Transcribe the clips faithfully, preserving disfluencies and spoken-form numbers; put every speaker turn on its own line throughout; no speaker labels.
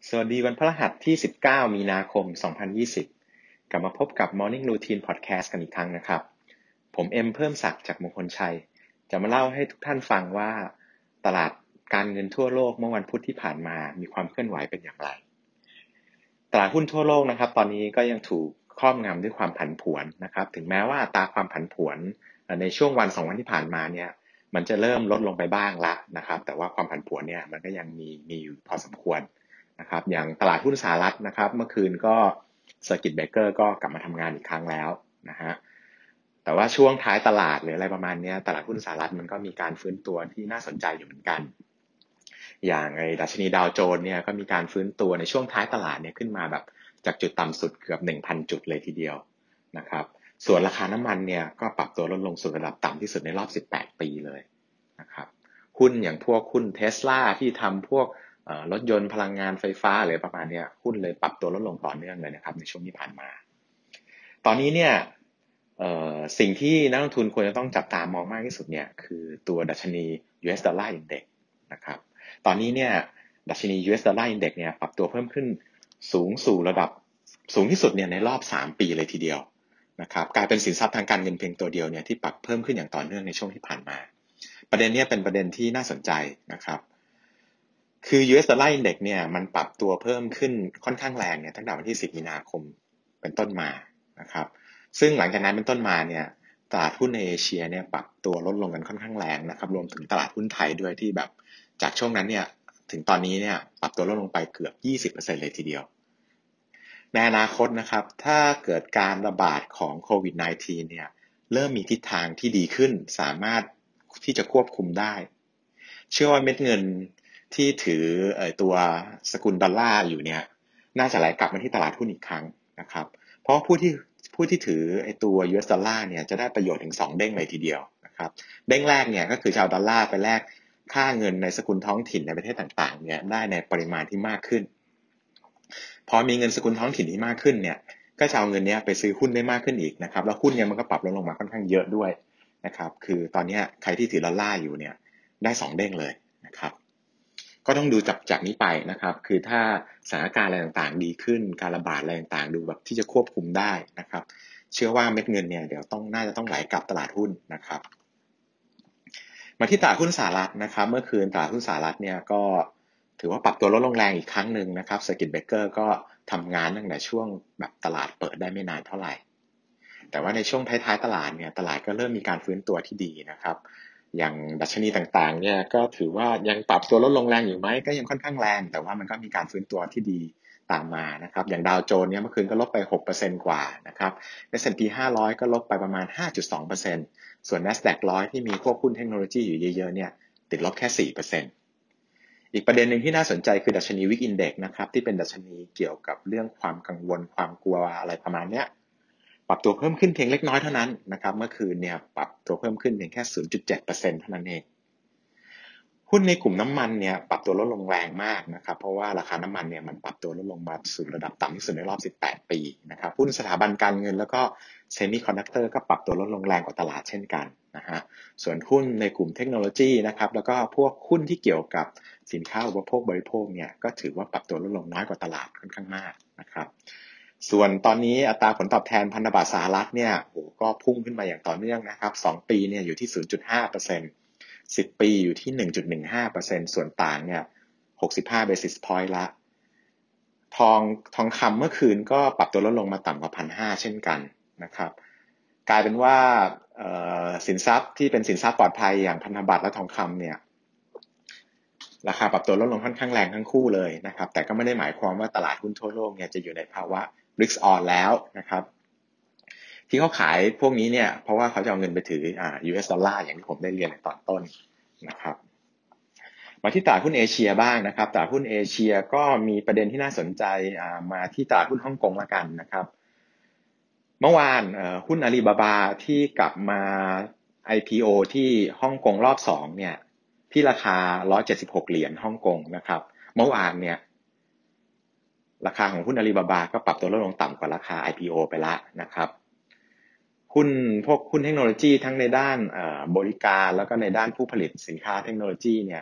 สวัสดีวันพฤหัสที่สิบเก้ามีนาคมสองพันยี่สิบกลับมาพบกับ Morning Routine Podcast กันอีกครั้งนะครับผมเอ็มเพิ่มศักดิ์จากมงคลชัยจะมาเล่าให้ทุกท่านฟังว่าตลาดการเงินทั่วโลกเมื่อวันพุธที่ผ่านมามีความเคลื่อนไหวเป็นอย่างไรตลาดหุ้นทั่วโลกนะครับตอนนี้ก็ยังถูกครอบงำด้วยความผันผวนนะครับถึงแม้ว่าอัตราความผันผวนในช่วงวันสองวันที่ผ่านมาเนี่ยมันจะเริ่มลดลงไปบ้างละนะครับแต่ว่าความผันผวนเนี่ยมันก็ยังมีมีอยู่พอสมควรนะครับอย่างตลาดหุ้นสหรัฐนะครับเมื่อคืนก็เซอร์กิตเบรกเกอร์ก็กลับมาทำงานอีกครั้งแล้วนะฮะแต่ว่าช่วงท้ายตลาดหรืออะไรประมาณนี้ตลาดหุ้นสหรัฐมันก็มีการฟื้นตัวที่น่าสนใจอยู่เหมือนกันอย่างไอ้ดัชนีดาวโจนส์เนี่ยก็มีการฟื้นตัวในช่วงท้ายตลาดเนี่ยขึ้นมาแบบจากจุดต่ำสุดเกือบ หนึ่งพัน จุดเลยทีเดียวนะครับส่วนราคาน้ำมันเนี่ยก็ปรับตัวลดลงสู่ระดับต่ำที่สุดในรอบสิบแปดปีเลยนะครับหุ้นอย่างพวกหุ้น Tesla ที่ทำพวกรถยนต์พลังงานไฟฟ้าอะไรประมาณนี้หุ้นเลยปรับตัวลดลงต่อเนื่องเลยนะครับในช่วงที่ผ่านมาตอนนี้เนี่ยสิ่งที่นักลงทุนควรจะต้องจับตามองมากที่สุดเนี่ยคือตัวดัชนี ยู เอส Dollar Index นะครับตอนนี้เนี่ยดัชนี ยู เอส Dollar Index เนี่ยปรับตัวเพิ่มขึ้นสูงสู่ระดับสูงที่สุดเนี่ยในรอบสามปีเลยทีเดียวนะครับกลายเป็นสินทรัพย์ทางการเงินเพียงตัวเดียวเนี่ยที่ปรับเพิ่มขึ้นอย่างต่อเนื่องในช่วงที่ผ่านมาประเด็นนี้เป็นประเด็นที่น่าสนใจนะครับคือ ยู เอส Dollar Index เนี่ยมันปรับตัวเพิ่มขึ้นค่อนข้างแรงเนี่ยตั้งแต่วันที่สิบมีนาคมเป็นต้นมานะครับซึ่งหลังจากนั้นเป็นต้นมาเนี่ยตลาดหุ้นในเอเชียเนี่ยปรับตัวลดลงกันค่อนข้างแรงนะครับรวมถึงตลาดหุ้นไทยด้วยที่แบบจากช่วงนั้นเนี่ยถึงตอนนี้เนี่ยปรับตัวลดลงไปเกือบ ยี่สิบเปอร์เซ็นต์ เลยทีเดียวในอนาคตนะครับถ้าเกิดการระบาดของโควิด สิบเก้า เนี่ยเริ่มมีทิศทางที่ดีขึ้นสามารถที่จะควบคุมได้เชื่อว่าเม็ดเงินที่ถือตัวสกุลดอลลาร์อยู่เนี่ยน่าจะไหลกลับมาที่ตลาดหุ้นอีกครั้งนะครับเพราะผู้ที่ผู้ที่ถือไอ้ตัว ยู เอส ดอลลาร์เนี่ยจะได้ประโยชน์ถึงสองเด้งเลยทีเดียวนะครับเด้งแรกเนี่ยก็คือจะเอาดอลลาร์ไปแลกค่าเงินในสกุลท้องถิ่นในประเทศต่างๆเนี่ยได้ในปริมาณที่มากขึ้นพอมีเงินสกุลท้องถิ่นที่มากขึ้นเนี่ยก็จะเอาเงินนี้ไปซื้อหุ้นได้มากขึ้นอีกนะครับแล้วหุ้นเนี่ยมันก็ปรับลดลงมาค่อนข้างเยอะด้วยนะครับคือตอนนี้ใครที่ถือดอลลาร์อยู่เนี่ยได้สองเด้งเลยนะครับก็ต้องดูจากจากนี้ไปนะครับคือถ้าสถานการณ์อะไรต่างๆดีขึ้นการระบาดอะไรต่างๆดูแบบที่จะควบคุมได้นะครับเชื่อว่าเม็ดเงินเนี่ยเดี๋ยวต้องน่าจะต้องไหลกลับตลาดหุ้นนะครับมาที่ตลาดหุ้นสหรัฐนะครับเมื่อคืนตลาดหุ้นสหรัฐเนี่ยก็ถือว่าปรับตัวลดลงแรงอีกครั้งหนึ่งนะครับเซอร์กิตเบรกเกอร์ก็ทำงานตั้งแต่ช่วงแบบตลาดเปิดได้ไม่นานเท่าไหร่แต่ว่าในช่วงท้ายๆตลาดเนี่ยตลาดก็เริ่มมีการฟื้นตัวที่ดีนะครับอย่างดัชนีต่างๆเนี่ยก็ถือว่ายังปรับตัวลดลงแรงอยู่ไหมก็ยังค่อนข้างแรงแต่ว่ามันก็มีการฟื้นตัวที่ดีตามมานะครับอย่างดาวโจนส์เนี่ยเมื่อคืนก็ลบไป หกเปอร์เซ็นต์ กว่านะครับ เอส แอนด์ พี ห้าร้อยก็ลบไปประมาณ ห้าจุดสองเปอร์เซ็นต์ ส่วน NASDAQ หนึ่งร้อยที่มีพวกหุ้นเทคโนโลยีอยู่เยอะๆเนี่ยติดลบแค่ สี่เปอร์เซ็นต์ อีกประเด็นหนึ่งที่น่าสนใจคือดัชนี วี ไอ ซี Index นะครับที่เป็นดัชนีเกี่ยวกับเรื่องความกังวลความกลัวอะไรประมาณเนี้ยปรับตัวเพิ่มขึ้นเพียงเล็กน้อยเท่านั้นนะครับเมื่อคืนเนี่ยปรับตัวเพิ่มขึ้นเพียงแค่ ศูนย์จุดเจ็ดเปอร์เซ็นต์ เท่านั้นเองหุ้นในกลุ่มน้ำมันเนี่ยปรับตัวลดลงแรงมากนะครับเพราะว่าราคาน้ำมันเนี่ยมันปรับตัวลดลงมาสู่ระดับต่ำที่สุดในรอบสิบแปดปีนะครับหุ้นสถาบันการเงินแล้วก็เซมิคอนดักเตอร์ก็ปรับตัวลดลงแรงกว่าตลาดเช่นกันนะฮะส่วนหุ้นในกลุ่มเทคโนโลยีนะครับแล้วก็พวกหุ้นที่เกี่ยวกับสินค้าอุปโภคบริโภคเนี่ยก็ถือว่าปรับตัวลดลงน้อยกว่าตลาดค่อนข้างมากนะครับส่วนตอนนี้อัตราผลตอบแทนพันธบัตรสหรัฐเนี่ยโอ้ก็พุ่งขึ้นมาอย่างต่อเนื่องนะครับสองปีเนี่ยอยู่ที่ ศูนย์จุดห้าเปอร์เซ็นต์สิบปีอยู่ที่ หนึ่งจุดหนึ่งห้าเปอร์เซ็นต์ ส่วนต่างเนี่ยหกสิบห้า basis point ละทองทองคำเมื่อคืนก็ปรับตัวลดลงมาต่ำกว่า หนึ่งพันห้าร้อย เช่นกันนะครับกลายเป็นว่าสินทรัพย์ที่เป็นสินทรัพย์ปลอดภัยอย่างพันธบัตรและทองคำเนี่ยราคาปรับตัวลดลงค่อนข้างแรงทั้งคู่เลยนะครับแต่ก็ไม่ได้หมายความว่าตลาดหุ้นทั่วโลกเนี่ยจะอยู่ในภาวะ risk on แล้วนะครับที่เขาขายพวกนี้เนี่ยเพราะว่าเขาจะเอาเงินไปถืออ่า ยู เอส ดอลลาร์อย่างที่ผมได้เรียนในตอนต้นนะครับมาที่ตลาดหุ้นเอเชียบ้างนะครับตลาดหุ้นเอเชียก็มีประเด็นที่น่าสนใจอ่ามาที่ตลาดหุ้นฮ่องกงละกันนะครับเมื่อวานหุ้นอาลีบาบาที่กลับมา ไอ พี โอ ที่ฮ่องกงรอบสองเนี่ยที่ราคาหนึ่งร้อยเจ็ดสิบหกเหรียญฮ่องกงนะครับเมื่อวานเนี่ยราคาของหุ้นอาลีบาบาก็ปรับตัวลดลงต่ำกว่าราคา ไอ พี โอ ไปแล้วนะครับหุ้นพวกหุ้นเทคโนโลยีทั้งในด้านบริการแล้วก็ในด้านผู้ผลิตสินค้าเทคโนโลยีเนี่ย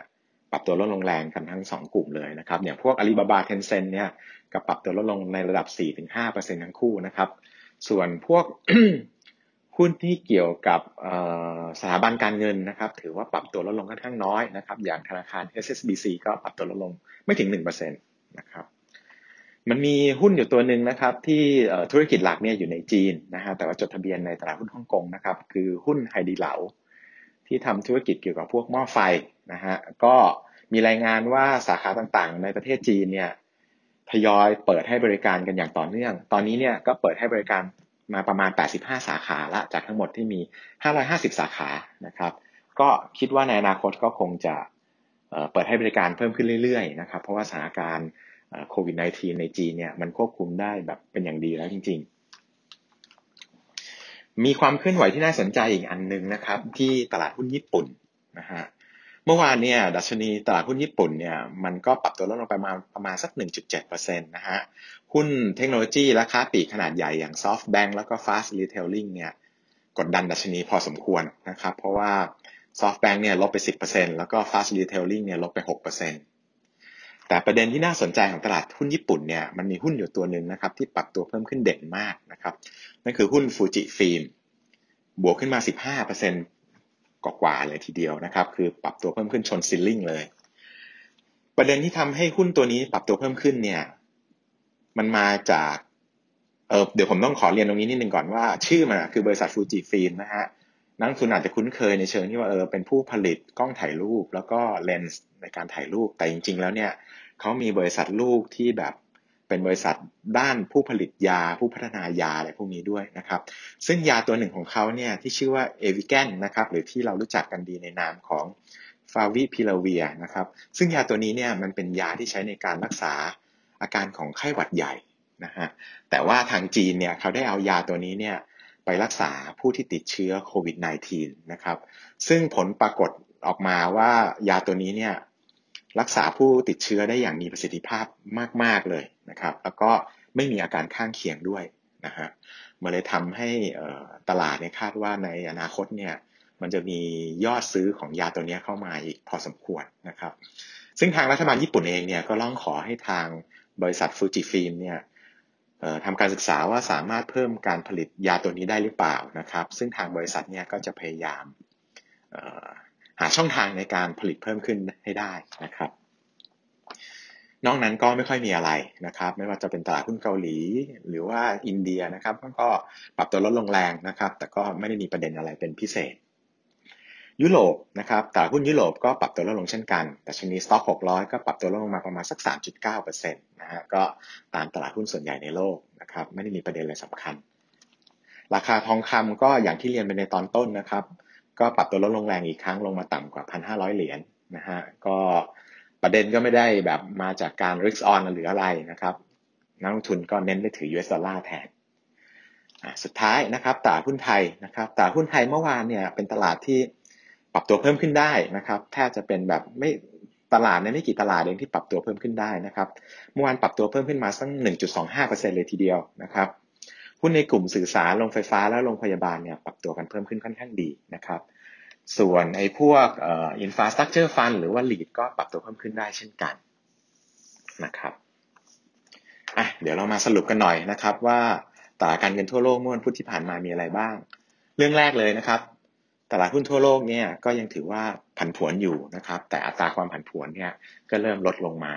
ปรับตัวลดลงแรงกันทั้งสองกลุ่มเลยนะครับอย่างพวก Alibaba Tencent เนี่ยก็ปรับตัวลดลงในระดับ สี่ถึงห้าเปอร์เซ็นต์ ทั้งคู่นะครับส่วนพวก หุ้นที่เกี่ยวกับสถาบันการเงินนะครับถือว่าปรับตัวลดลงค่อนข้างน้อยนะครับอย่างธนาคาร เอส เอส บี ซี ก็ปรับตัวลดลงไม่ถึง หนึ่งเปอร์เซ็นต์ นะครับมันมีหุ้นอยู่ตัวหนึ่งนะครับที่ธุรกิจหลักเนี่ยอยู่ในจีนนะฮะแต่ว่าจดทะเบียนในตลาดหุ้นฮ่องกงนะครับคือหุ้นไฮดีเหลาที่ทำธุรกิจเกี่ยวกับพวกหม้อไฟนะฮะก็มีรายงานว่าสาขาต่างๆในประเทศจีนเนี่ยทยอยเปิดให้บริการกันอย่างต่อเนื่องตอนนี้เนี่ยก็เปิดให้บริการมาประมาณแปดสิบห้าสาขาละจากทั้งหมดที่มีห้าร้อยห้าสิบสาขานะครับก็คิดว่าในอนาคตก็คงจะเปิดให้บริการเพิ่มขึ้นเรื่อยๆนะครับเพราะว่าสถานการณ์โควิด สิบเก้า ในจีนเนี่ยมันควบคุมได้แบบเป็นอย่างดีแล้วจริงๆมีความเคลื่อนไหวที่น่าสนใจอีกอันนึงนะครับที่ตลาดหุ้นญี่ปุ่นนะฮะเมื่อวานเนี่ยดัชนีตลาดหุ้นญี่ปุ่นเนี่ยมันก็ปรับตัวลดลงไปประมาณประมาณสัก หนึ่งจุดเจ็ดเปอร์เซ็นต์ นะฮะหุ้นเทคโนโลยีและค้าปลีกขนาดใหญ่อย่าง SoftBank แล้วก็ Fast Retailing เนี่ยกดดันดัชนีพอสมควรนะครับเพราะว่า SoftBank เนี่ยลบไป สิบเปอร์เซ็นต์ แล้วก็ Fast Retailing เนี่ยลบไป หกเปอร์เซ็นต์ แต่ประเด็นที่น่าสนใจของตลาดหุ้นญี่ปุ่นเนี่ยมันมีหุ้นอยู่ตัวหนึ่งนะครับที่ปรับตัวเพิ่มขึ้นเด่นมากนะครับนั่นคือหุ้นฟูจิฟิล์มบวกขึ้นมา สิบห้าเปอร์เซ็นต์ กว่าๆเลยทีเดียวนะครับคือปรับตัวเพิ่มขึ้นชนซิลลิ่งเลยประเด็นที่ทำให้หุ้นตัวนี้ปรับตัวเพิ่มขึ้นเนี่ยมันมาจากเออเดี๋ยวผมต้องขอเรียนตรงนี้นิดนึงก่อนว่าชื่อมันคือบริษัทฟูจิฟิล์มนะฮะนักลงทุนอาจจะคุ้นเคยในเชิงที่ว่าเออเป็นผู้ผลิตกล้องถ่ายรูปแล้วก็เลนส์ในการถ่ายรูปแต่จริงๆแล้วเนี่ยเขามีบริษัทลูกที่แบบเป็นบริษัทด้านผู้ผลิตยาผู้พัฒนายาอะไรพวกนี้ด้วยนะครับซึ่งยาตัวหนึ่งของเขาเนี่ยที่ชื่อว่าเอวิแกนนะครับหรือที่เรารู้จักกันดีในนามของฟาวิพิลาเวียนะครับซึ่งยาตัวนี้เนี่ยมันเป็นยาที่ใช้ในการรักษาอาการของไข้หวัดใหญ่นะฮะแต่ว่าทางจีนเนี่ยเขาได้เอายาตัวนี้เนี่ยไปรักษาผู้ที่ติดเชื้อโควิด สิบเก้า นะครับซึ่งผลปรากฏออกมาว่ายาตัวนี้เนี่ยรักษาผู้ติดเชื้อได้อย่างมีประสิทธิภาพมากๆเลยนะครับแล้วก็ไม่มีอาการข้างเคียงด้วยนะฮะมันเลยทำให้ตลาดเนี่ยคาดว่าในอนาคตเนี่ยมันจะมียอดซื้อของยาตัวนี้เข้ามาอีกพอสมควรนะครับซึ่งทางรัฐบาลญี่ปุ่นเองเนี่ยก็ร้องขอให้ทางบริษัทฟูจิฟิล์มเนี่ยทำการศึกษาว่าสามารถเพิ่มการผลิตยาตัวนี้ได้หรือเปล่านะครับซึ่งทางบริษัทเนี่ยก็จะพยายามหาช่องทางในการผลิตเพิ่มขึ้นให้ได้นะครับนอกนั้นก็ไม่ค่อยมีอะไรนะครับไม่ว่าจะเป็นตลาดหุ้นเกาหลีหรือว่าอินเดียนะครับก็ปรับตัวลดลงแรงนะครับแต่ก็ไม่ได้มีประเด็นอะไรเป็นพิเศษยุโรปนะครับตลาดหุ้นยุโรปก็ปรับตัวลดลงเช่นกันแต่ชนีสต็อกหกร้อยก็ปรับตัวลดลงมาประมาณสัก สามจุดเก้าเปอร์เซ็นต์ นะฮะก็ตามตลาดหุ้นส่วนใหญ่ในโลกนะครับไม่ได้มีประเด็นอะไรสำคัญราคาทองคำก็อย่างที่เรียนไปในตอนต้นนะครับก็ปรับตัวลดลงแรงอีกครั้งลงมาต่ำกว่า หนึ่งพันห้าร้อย เหรียญนะฮะก็ประเด็นก็ไม่ได้แบบมาจากการ risk on หรืออะไรนะครับนักลงทุนก็เน้นไปถือ ยู เอส ดอลลาร์แทนสุดท้ายนะครับตลาดหุ้นไทยนะครับตลาดหุ้นไทยเมื่อวานเนี่ยเป็นตลาดที่ปรับตัวเพิ่มขึ้นได้นะครับแทบจะเป็นแบบไม่ตลาดเนี่ยไม่กี่ตลาดเองที่ปรับตัวเพิ่มขึ้นได้นะครับเมื่อวานปรับตัวเพิ่มขึ้นมาสัก หนึ่งจุดสองห้าเปอร์เซ็นต์ เลยทีเดียวนะครับหุ้นในกลุ่มสื่อสารโรงไฟฟ้าและโรงพยาบาลเนี่ยปรับตัวกันเพิ่มขึ้นค่อนข้างดีนะครับส่วนไอ้พวกเอ่อ infrastructure fund หรือว่า lead ก็ปรับตัวเพิ่มขึ้นได้เช่นกันนะครับอ่ะเดี๋ยวเรามาสรุปกันหน่อยนะครับว่าตลาดการเงินทั่วโลกเมื่อวันพุธที่ผ่านมามีอะไรบ้างเรื่องแรกเลยนะครับตลาดหุ้นทั่วโลกเนี่ยก็ยังถือว่าผันผวนอยู่นะครับแต่อัตราความผันผวนเนี่ยก็เริ่มลดลงมา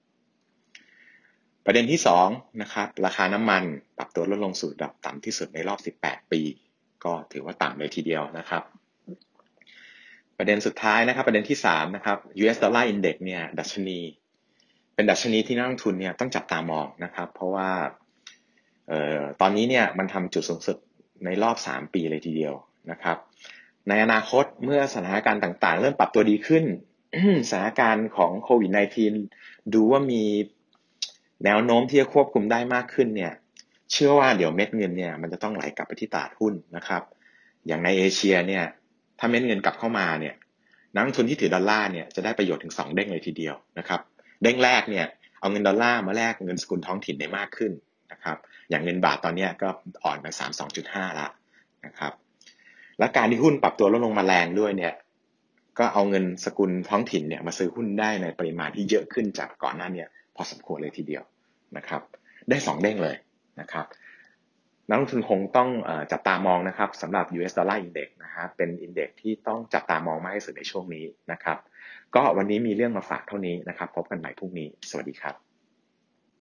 ประเด็นที่สองนะครับราคาน้ำมันปรับตัวลดลงสู่ระดับต่ำที่สุดในรอบสิบแปดปีก็ถือว่าต่ำเลยทีเดียวนะครับประเด็นสุดท้ายนะครับประเด็นที่สามนะครับ ยู เอส Dollar Index เนี่ยดัชนีเป็นดัชนีที่นักลงทุนเนี่ยต้องจับตามองนะครับเพราะว่าเอ่อตอนนี้เนี่ยมันทำจุดสูงสุดในรอบสามปีเลยทีเดียวนะครับในอนาคตเมื่อสถานการณ์ต่างๆเริ่มปรับตัวดีขึ้น สถานการณ์ของโควิด สิบเก้า ดูว่ามีแนวโน้มที่จะควบคุมได้มากขึ้นเนี่ยเชื่อว่าเดี๋ยวเม็ดเงินเนี่ยมันจะต้องไหลกลับไปที่ตลาดหุ้นนะครับอย่างในเอเชียเนี่ยถ้าเม็ดเงินกลับเข้ามาเนี่ยนักลงทุนที่ถือดอลลาร์เนี่ยจะได้ประโยชน์ถึงสองเด้งเลยทีเดียวนะครับเด้งแรกเนี่ยเอาเงินดอลลาร์มาแลกเงินสกุลท้องถิ่นได้มากขึ้นนะครับอย่างเงินบาทตอนนี้ก็อ่อนไป สามสิบสองจุดห้า ละนะครับและการที่หุ้นปรับตัวลดลงมาแรงด้วยเนี่ยก็เอาเงินสกุลท้องถิ่นเนี่ยมาซื้อหุ้นได้ในปริมาณที่เยอะขึ้นจากก่อนหน้านี้พอสมควรเลยทีเดียวนะครับได้สองเด้งเลยนะครับนักลงทุนคงต้องเอ่อจับตามองนะครับสำหรับ ยู เอส Dollar Index นะฮะเป็น Index ที่ต้องจับตามองมากที่สุดในช่วงนี้นะครับก็วันนี้มีเรื่องมาฝากเท่านี้นะครับพบกันใหม่พรุ่งนี้สวัสดีครับ